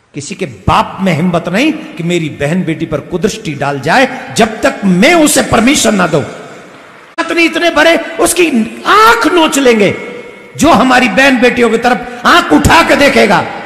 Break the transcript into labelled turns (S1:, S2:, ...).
S1: किसी के बाप में हिम्मत नहीं कि मेरी बहन बेटी पर कुदृष्टि डाल जाए जब तक मैं उसे परमिशन ना दूं। इतने बड़े उसकी आंख नोच लेंगे। जो हमारी बहन बेटियों की तरफ आंख उठा के देखेगा